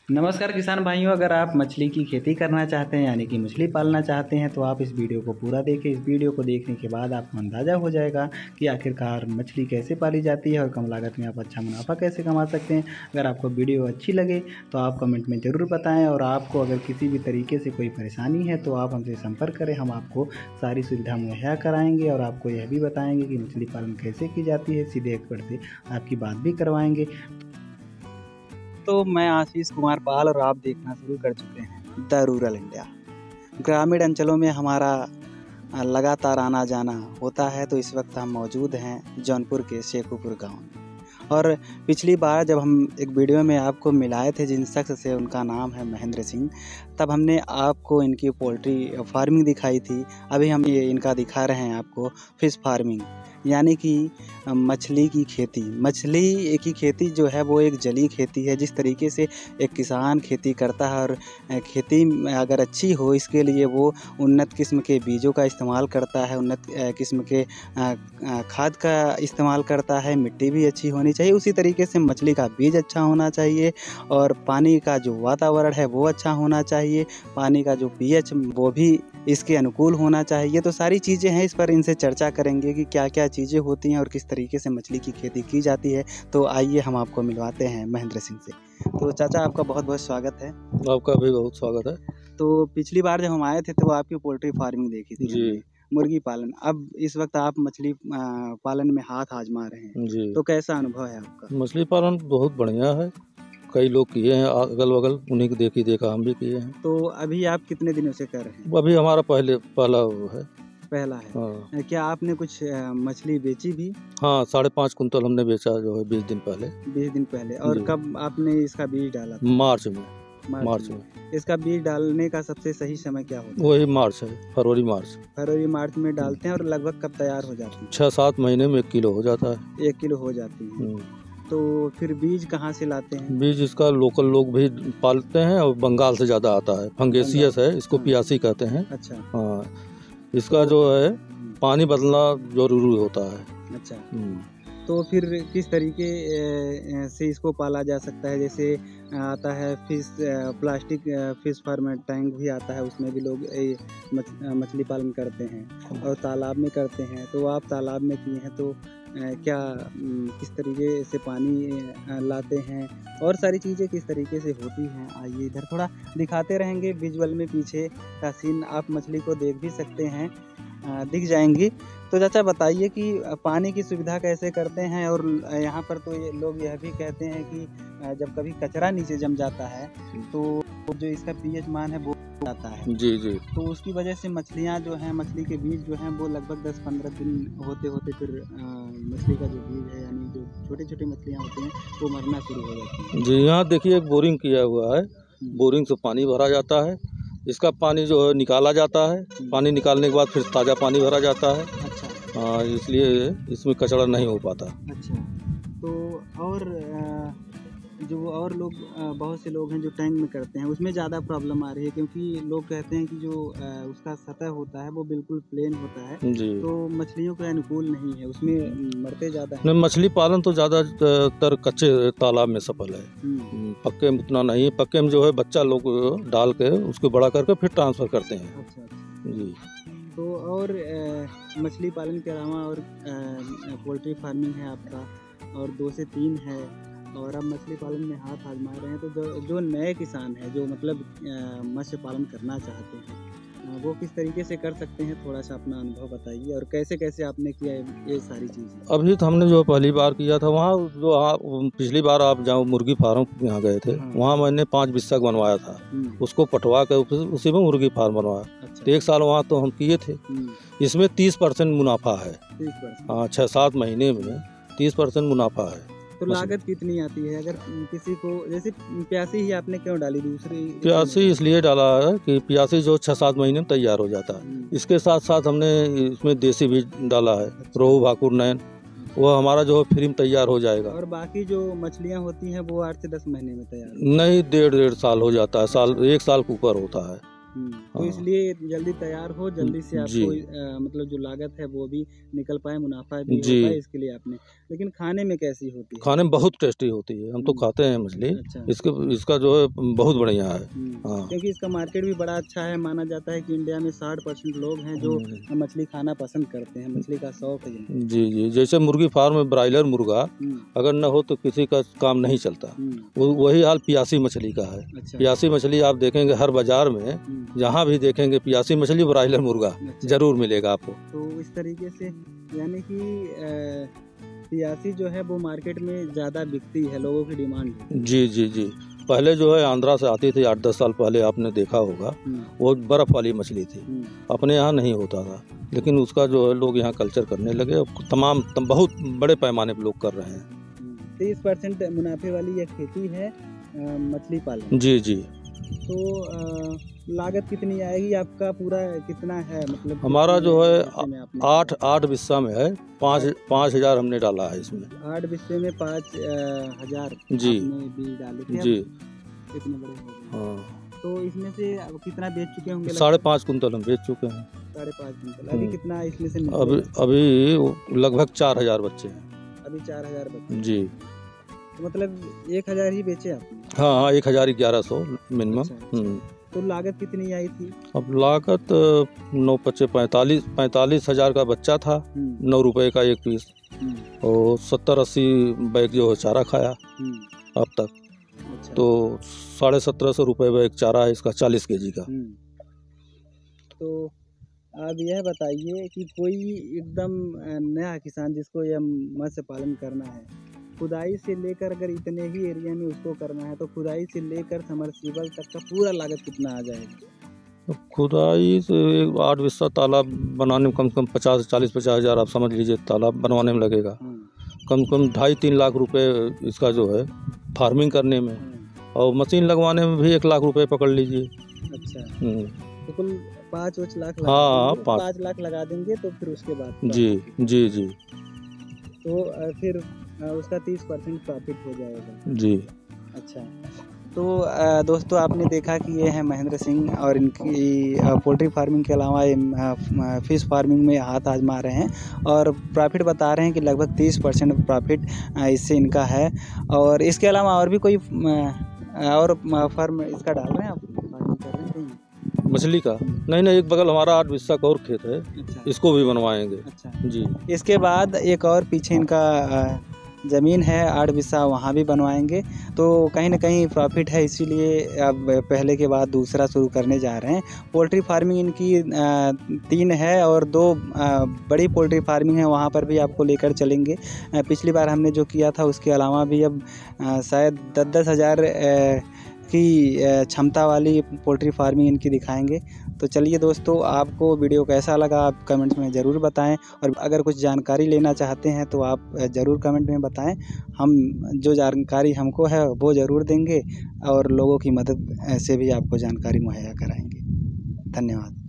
नमस्कार किसान भाइयों, अगर आप मछली की खेती करना चाहते हैं यानी कि मछली पालना चाहते हैं तो आप इस वीडियो को पूरा देखें। इस वीडियो को देखने के बाद आपको अंदाज़ा हो जाएगा कि आखिरकार मछली कैसे पाली जाती है और कम लागत में आप अच्छा मुनाफा कैसे कमा सकते हैं। अगर आपको वीडियो अच्छी लगे तो आप कमेंट में ज़रूर बताएं, और आपको अगर किसी भी तरीके से कोई परेशानी है तो आप हमसे संपर्क करें। हम आपको सारी सुविधा मुहैया कराएँगे और आपको यह भी बताएँगे कि मछली पालन कैसे की जाती है। सीधे एक्सपर्ट से आपकी बात भी करवाएँगे। तो मैं आशीष कुमार पाल और आप देखना शुरू कर चुके हैं द रूरल इंडिया। ग्रामीण अंचलों में हमारा लगातार आना जाना होता है, तो इस वक्त हम मौजूद हैं जौनपुर के शेखुपुर गांव में। और पिछली बार जब हम एक वीडियो में आपको मिलाए थे जिन शख्स से, उनका नाम है महेंद्र सिंह, तब हमने आपको इनकी पोल्ट्री फार्मिंग दिखाई थी। अभी हम ये इनका दिखा रहे हैं आपको फिश फार्मिंग, यानी कि मछली की खेती। मछली की खेती जो है वो एक जलीय खेती है। जिस तरीके से एक किसान खेती करता है और खेती अगर अच्छी हो इसके लिए वो उन्नत किस्म के बीजों का इस्तेमाल करता है, उन्नत किस्म के खाद का इस्तेमाल करता है, मिट्टी भी अच्छी होनी चाहिए। उसी तरीके से मछली का बीज अच्छा होना चाहिए और पानी का जो वातावरण है वो अच्छा होना चाहिए, पानी का जो pH वो भी इसके अनुकूल होना चाहिए। तो सारी चीज़ें हैं, इस पर इनसे चर्चा करेंगे कि क्या क्या चीज़ें होती हैं और किस तरीके से मछली की खेती की जाती है। तो आइए हम आपको मिलवाते हैं महेंद्र सिंह से। तो चाचा, आपका बहुत बहुत स्वागत है। आपका भी बहुत स्वागत है। तो पिछली बार जब हम आए थे तो आपकी पोल्ट्री फार्मिंग देखी थी जी हमने, मुर्गी पालन। अब इस वक्त आप मछली पालन में हाथ आजमा रहे हैं, जी। तो कैसा अनुभव है आपका? मछली पालन बहुत बढ़िया है, कई लोग किए हैं अगल बगल, उन्हीं को देखा हम भी किए हैं। तो अभी आप कितने दिनों से कर रहे हैं? अभी हमारा पहला वो है। पहला है। हाँ, क्या आपने कुछ मछली बेची भी? हाँ 5.5 कुंतल हमने बेचा जो है 20 दिन पहले। 20 दिन पहले। और जी। कब आपने इसका बीज डाला था? मार्च में। मार्च में। इसका बीज डालने का सबसे सही समय क्या होता है? वही मार्च है, फरवरी मार्च में डालते हैं। और लगभग कब तैयार हो जाती है? 6-7 महीने में 1 किलो हो जाता है। 1 किलो हो जाती है। तो फिर बीज कहाँ से लाते हैं? बीज इसका लोकल लोग भी पालते हैं और बंगाल से ज़्यादा आता है। फंगेसियस है, इसको पियासी कहते हैं। अच्छा। हाँ, इसका जो है पानी बदलना जरूरी होता है। अच्छा। तो फिर किस तरीके से इसको पाला जा सकता है? जैसे आता है fish, plastic fish farm tank भी आता है, उसमें भी लोग मछली पालन करते हैं और तालाब में करते हैं। तो आप तालाब में किए हैं, तो क्या किस तरीके से पानी लाते हैं और सारी चीज़ें किस तरीके से होती हैं? आइए इधर थोड़ा दिखाते रहेंगे विजुअल में, पीछे का सीन आप मछली को देख भी सकते हैं, दिख जाएंगी। तो चाचा बताइए कि पानी की सुविधा कैसे करते हैं? और यहाँ पर तो ये लोग यह भी कहते हैं कि जब कभी कचरा नीचे जम जाता है तो जो इसका pH मान है वो जाता है। जी जी। तो उसकी वजह से मछलियाँ जो हैं, मछली के बीज जो हैं वो लगभग 10-15 दिन होते होते फिर मछली का जो बीज है यानी जो छोटी छोटी मछलियाँ होती हैं वो मरना शुरू हो जाती हैं। जी, यहाँ देखिए एक बोरिंग किया हुआ है, बोरिंग से पानी भरा जाता है। इसका पानी जो है निकाला जाता है, पानी निकालने के बाद फिर ताज़ा पानी भरा जाता है। अच्छा। हाँ, इसलिए इसमें कचरा नहीं हो पाता। अच्छा। तो और जो और लोग, बहुत से लोग हैं जो टैंक में करते हैं, उसमें ज़्यादा प्रॉब्लम आ रही है, क्योंकि लोग कहते हैं कि जो उसका सतह होता है वो बिल्कुल प्लेन होता है, जी। तो मछलियों के अनुकूल नहीं है, उसमें मरते ज़्यादा हैं। नहीं, मछली पालन तो ज़्यादातर कच्चे तालाब में सफल है। पक्के में उतना नहीं। पक्के में जो है बच्चा लोग डाल के उसको बड़ा करके फिर ट्रांसफ़र करते हैं। अच्छा। जी। तो और मछली पालन के अलावा और पोल्ट्री फार्मिंग है आपका, और 2 से 3 है, और अब मछली पालन में हाथ आजमा रहे हैं। तो जो नए किसान हैं जो मतलब मत्स्य पालन करना चाहते हैं, वो किस तरीके से कर सकते हैं? थोड़ा सा अपना अनुभव बताइए और कैसे कैसे आपने किया ये सारी चीज़ें। अभी तो हमने जो पहली बार किया था वहाँ जो पिछली बार आप जहाँ मुर्गी फार्म यहाँ गए थे, वहाँ मैंने 5 बिस्सा बनवाया था, उसको पटवा कर उसी में मुर्गी फार्म बनवाया। अच्छा। तो 1 साल वहाँ तो हम किए थे। इसमें 30% मुनाफा है। 30%? हाँ, 6-7 महीने में 30% मुनाफा है। तो लागत कितनी आती है? अगर किसी को, जैसे प्यासी ही आपने क्यों डाली? दूसरी प्यासी इसलिए डाला है कि प्यासी जो 6-7 महीने में तैयार हो जाता है। इसके साथ साथ हमने इसमें देसी भी डाला है, रोहू भाकुर नैन, वो हमारा जो है फ्री में तैयार हो जाएगा। और बाकी जो मछलियाँ होती हैं वो 8 से 10 महीने में तैयार? नहीं, 1.5 साल हो जाता है। 1 साल के ऊपर होता है। तो हाँ। इसलिए जल्दी तैयार हो, जल्दी से जी। आपको मतलब जो लागत है वो भी निकल पाए, मुनाफा भी हो जी। पाए, इसके लिए आपने। लेकिन खाने में कैसी होती है? खाने में बहुत टेस्टी होती है, हम तो खाते हैं मछली। अच्छा। इसका जो है बहुत बढ़िया है। हाँ। क्योंकि इसका मार्केट भी बड़ा अच्छा है, माना जाता है कि इंडिया में 60% लोग हैं जो मछली खाना पसंद करते हैं, मछली का शौक है जिनको। जी, जी। जैसे मुर्गी फार्म में ब्रायलर मुर्गा अगर न हो तो किसी का काम नहीं चलता। वही हाल पियासी मछली का है। अच्छा। पियासी मछली आप देखेंगे हर बाजार में, जहाँ भी देखेंगे पियासी मछली, ब्रायलर मुर्गा जरूर मिलेगा आपको। तो इस तरीके से यानी कि पियासी जो है वो मार्केट में ज़्यादा बिकती है, लोगों की डिमांड है। जी, जी, जी। पहले जो है आंध्रा से आती थी, 8-10 साल पहले आपने देखा होगा, वो बर्फ़ वाली मछली थी, अपने यहाँ नहीं होता था। लेकिन उसका जो है लोग यहाँ कल्चर करने लगे, बहुत बड़े पैमाने पर लोग कर रहे हैं। 30% मुनाफे वाली यह खेती है मछली पालन। जी, जी। तो लागत कितनी आएगी आपका, पूरा कितना है मतलब? हमारा जो है 8 बिस्सा में है, 5,000 हमने डाला है इसमें। 8 बिस्से में 5,000 जी आपने बीज डाले थे। जी। कितने बड़े हो गए? हाँ। तो इसमें से अब कितना बेच चुके होंगे? 5.5 कुंतल हम बेच चुके हैं। 5.5 कुंतल। अभी कितना इसमें से अभी लगभग 4,000 बच्चे हैं। अभी 4,000 बच्चे जी। तो मतलब 1,000 ही बेचे आपने? हाँ, 1,1100 मिनिमम। अच्छा। तो लागत कितनी आई थी? अब लागत 9-5 45,000 का बच्चा था, 9 रुपए का एक पीस, और 70-80 बैग जो है चारा खाया अब तक। अच्छा। तो 1,750 रुपये बैग चारा है इसका, 40 केजी का। तो आप यह बताइए कि कोई एकदम नया किसान जिसको यह मत्स्य पालन करना है, खुदाई से लेकर अगर इतने ही एरिया में उसको करना है, तो खुदाई से लेकर समरसीबल तक का पूरा लागत कितना आ जाएगा? खुदाई से 8 बिस्सा तालाब बनाने में कम से कम 40-50 हज़ार आप समझ लीजिए तालाब बनवाने में लगेगा। कम से कम 2.5-3 लाख रुपए इसका जो है फार्मिंग करने में, और मशीन लगवाने में भी 1 लाख रुपए पकड़ लीजिए। अच्छा। तो कुल 5 लाख लगा हाँ, देंगे, 5 लाख लगा देंगे तो फिर उसके बाद जी जी जी। तो फिर उसका 30% प्रॉफिट हो जाएगा। जी। अच्छा। तो दोस्तों आपने देखा कि ये है महेंद्र सिंह, और इनकी पोल्ट्री फार्मिंग के अलावा ये फिश फार्मिंग में हाथ आजमा रहे हैं, और प्रॉफिट बता रहे हैं कि लगभग 30% प्रॉफिट इससे इनका है। और इसके अलावा और भी कोई और फार्म इसका डाल रहे हैं आप, फार्मिंग कर रहे हैं कहीं? मछली का नहीं, एक बगल हमारा 8 बिस्सा का और खेत है। अच्छा। इसको भी बनवाएंगे। अच्छा जी। इसके बाद एक और पीछे इनका ज़मीन है 8 बिस्सा, वहाँ भी बनवाएंगे। तो कहीं ना कहीं प्रॉफिट है, इसीलिए अब पहले के बाद दूसरा शुरू करने जा रहे हैं। पोल्ट्री फार्मिंग इनकी 3 है, और 2 बड़ी पोल्ट्री फार्मिंग है, वहाँ पर भी आपको लेकर चलेंगे। पिछली बार हमने जो किया था उसके अलावा भी अब शायद 10-10 हज़ार की क्षमता वाली पोल्ट्री फार्मिंग इनकी दिखाएंगे। तो चलिए दोस्तों, आपको वीडियो कैसा लगा आप कमेंट्स में ज़रूर बताएं, और अगर कुछ जानकारी लेना चाहते हैं तो आप ज़रूर कमेंट में बताएं। हम जो जानकारी हमको है वो ज़रूर देंगे, और लोगों की मदद से भी आपको जानकारी मुहैया कराएंगे। धन्यवाद।